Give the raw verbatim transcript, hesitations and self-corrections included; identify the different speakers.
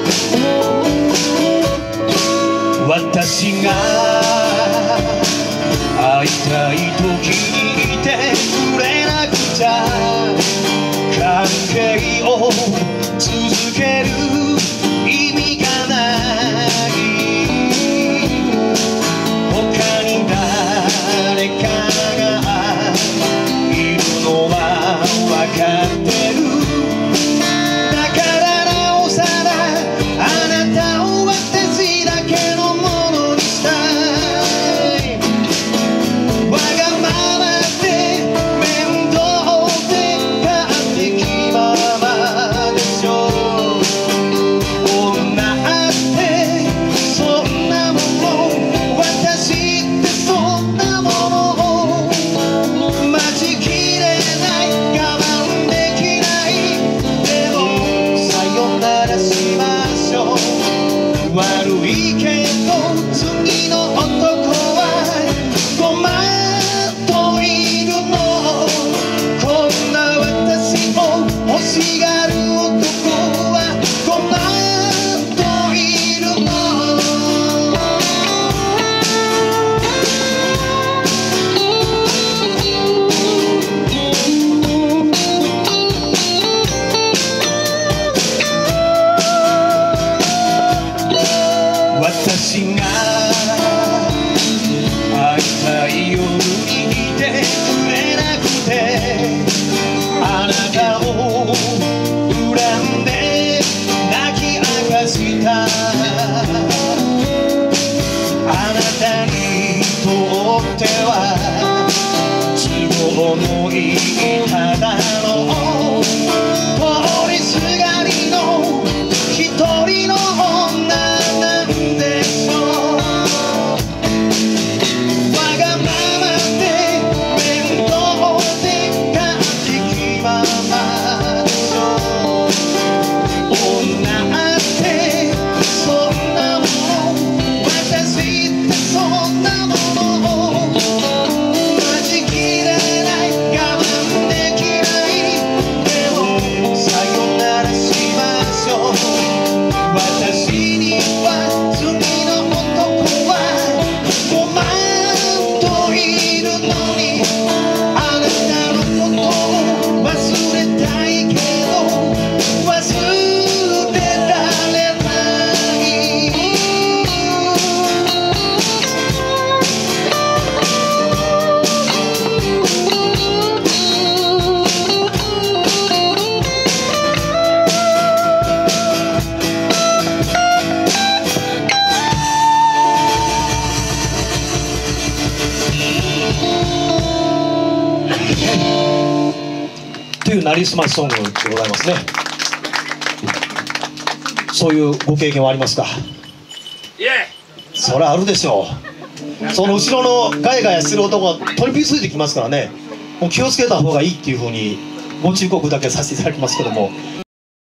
Speaker 1: 私が会いたいと聞いてくれなくちゃ関係を続ける意味がない他に誰かがいるのは分かってるだからなおさらあなたを私だけのものにしたいわがままで面倒で勝手気ままでしょ女ってそんなもの私ってそんなもの待ちきれない我慢できないでもさよならしましょう悪いけど次の男は困っといるのこんな私を欲しがる男は困っといるの私が会いたい夜にいてくれなくてあなたを恨んで泣き明かしたあなたにとっては都合のいいただの通りすがりの一人の女なんでしょうわがままで面倒で勝手気ままでしょ女ってそんなもの私ってそんなもの待ちきれない我慢できないでもさよならしましょう私には次の男は困っといるのにあなたのことを忘れたいけど忘れられないというなりすましソングでございますね。そういうご経験はありますか？それはあるでしょう。その後ろのガヤガヤする男が取りついてきますからね、もう気をつけた方がいいっていうふうにご忠告だけさせていただきますけども、